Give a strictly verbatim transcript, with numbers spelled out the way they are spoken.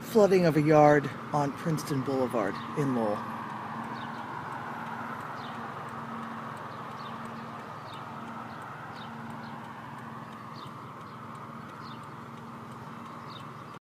flooding of a yard on Princeton Boulevard in Lowell.